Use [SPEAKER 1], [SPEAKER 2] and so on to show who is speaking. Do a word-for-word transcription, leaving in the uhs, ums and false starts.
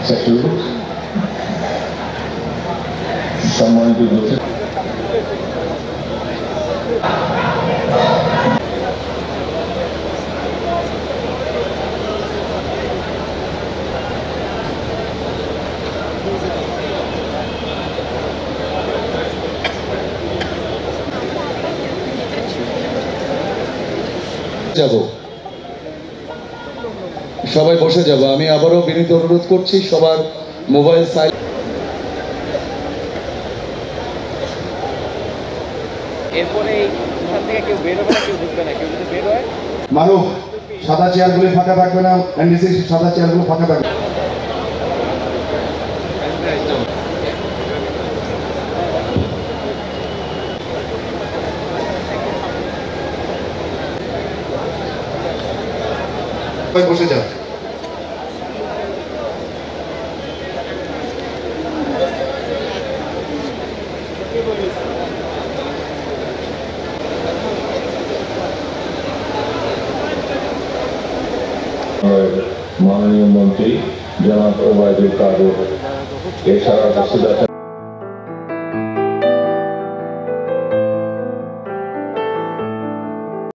[SPEAKER 1] সম্মানিত উপস্থিত
[SPEAKER 2] যাব সবাই বসে যাব। আমি আবারও বিনীত অনুরোধ করছি সবার মোবাইল সাইলেন্ট।
[SPEAKER 3] এরপরে এখান থেকে কেউ বের হবে না, কেউ ঢুকবে না। কেউ যদি বের হয়
[SPEAKER 4] মারুফ, সাদা চেয়ারগুলো ফাঁকা থাকবে না। এনডিসি সাদা চেয়ারগুলো ফাঁকা থাকবে। বসে যান।
[SPEAKER 1] মাননীয় মন্ত্রী জনাব ওবায়দুল কাদের এছাড়া